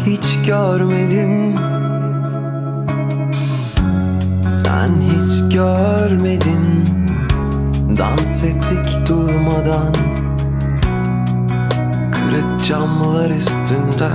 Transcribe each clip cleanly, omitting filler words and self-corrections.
hiç görmedin. Sen hiç görmedin. Dans ettik durmadan, kırık camlar üstünde.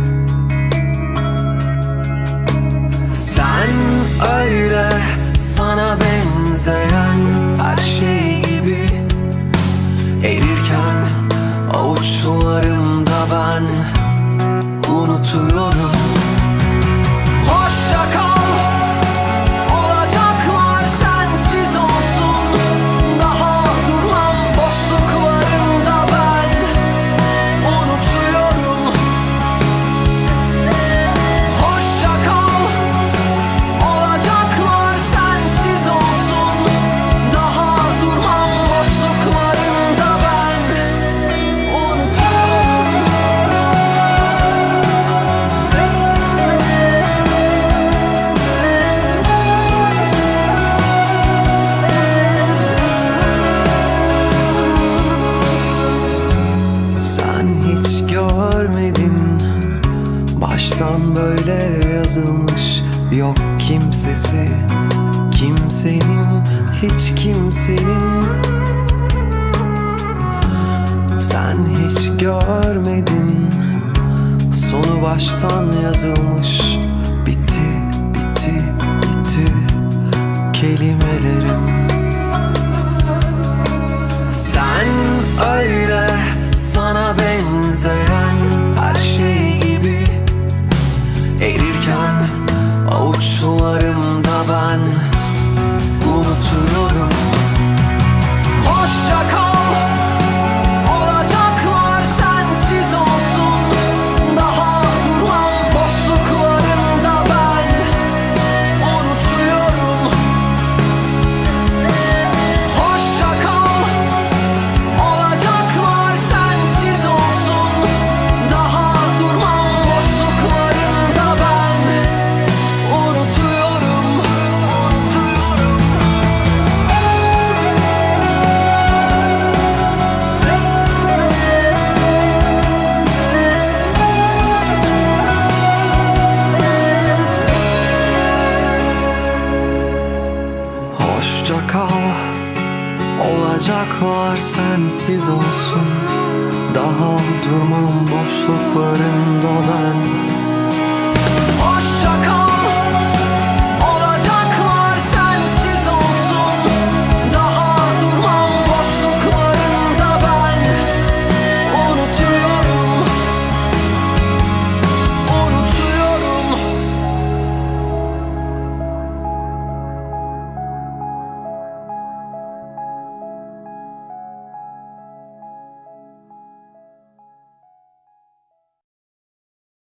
Sen öyle sana benzeyen her şey gibi erirken avuçlarımda ben unutuyorum. Hoşça kal, olacaklar sensiz olsun. Daha durmam boşluklarında ben unutuyorum. Hoşça kal, olacaklar sensiz olsun. Daha durmam boşluklarında ben unutuyorum. Sen hiç görmedin, baştan böyle yazılmış. Yok kimsesi, kimsenin, hiç kimsenin. Sen hiç görmedin, sonu baştan yazılmış. Bitti, bitti, bitti kelimelerim. Sen öyle sana benzeyen her şey gibi erirken avuçlarımda ben unutuyorum. Hoşça kal, olacaklar sensiz olsun. Daha durmam boşluklarında ben unutuyorum. Hoşça kal, olacaklar sensiz olsun. Daha durmam boşluklarında ben unutuyorum. Hoşça kal, olacaklar sensiz olsun. Daha durmam boşluklarında ben. Hoşça kal.